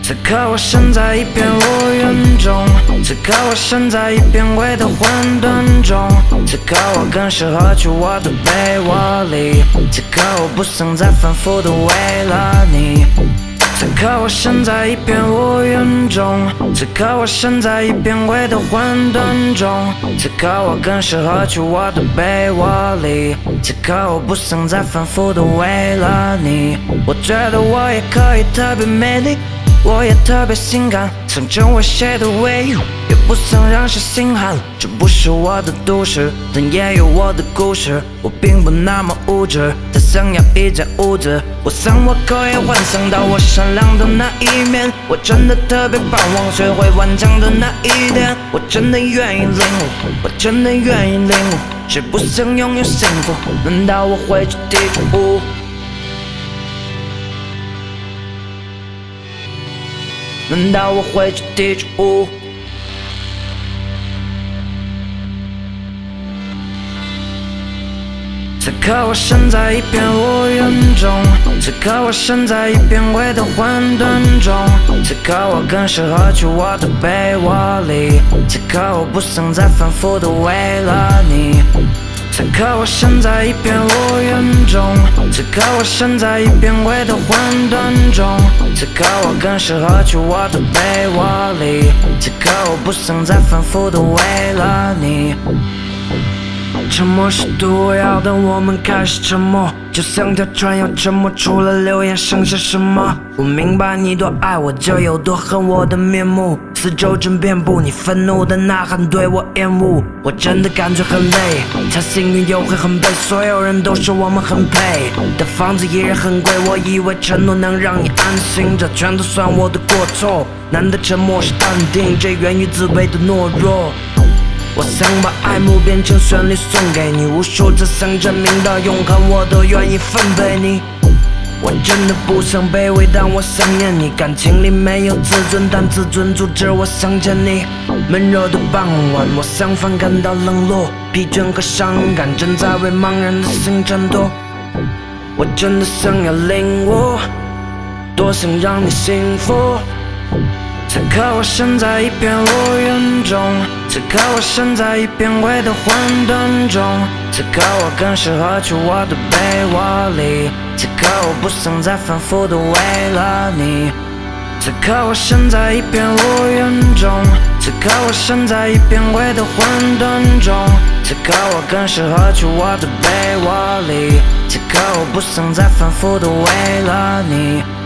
此刻我身在一片乌云中，此刻我身在一片灰的混沌中，此刻我更适合去我的被窝里，此刻我不想再反复的为了你。此刻我身在一片乌云中，此刻我身在一片灰的混沌中，此刻我更适合去我的被窝里，此刻我不想再反复的为了你。我觉得我也可以特别美丽，我也特别性感，想成为谁的唯一，也不想让谁心寒。这不是我的都市，但也有我的故事。我并不那么物质，但想要一间屋子。我想我可以幻想到我善良的那一面，我真的特别盼望学会顽强的那一点。我真的愿意领悟，我真的愿意领悟。谁不想拥有幸福？难道我会去地狱？难道我会去地狱？此刻我身在一片乌云中，此刻我身在一片灰的混沌中，此刻我更适合去我的被窝里，此刻我不想再反复的为了你。此刻我身在一片乌云中，此刻我身在一片灰的混沌中，此刻我更适合去我的被窝里，此刻我不想再反复的为了你。沉默是毒药，当我们开始沉默，就像条船要沉没，除了流言剩下什么？我明白你多爱我，就有多恨我的面目。四周真遍布你愤怒的呐喊，对我厌恶。我真的感觉很累，才幸运又会很悲。所有人都说我们很配，但房子依然很贵。我以为承诺能让你安心，这全都算我的过错。难得沉默是淡定，这源于自卑的懦弱。我想把爱慕变成旋律送给你，无数次想证明的勇敢我都愿意分配你。我真的不想卑微，但我想念你。感情里没有自尊，但自尊阻止我想见你。闷热的傍晚，我相反感到冷落，疲倦和伤感正在为茫然的心战斗。我真的想要领悟，多想让你幸福。此刻我身在一片乌云中，此刻我身在一片灰的混沌中，此刻我更适合去我的被窝里，此刻我不想再反复的为了你。此刻我身在一片乌云中，此刻我身在一片灰的混沌中，此刻我更适合去我的被窝里，此刻我不想再反复的为了你。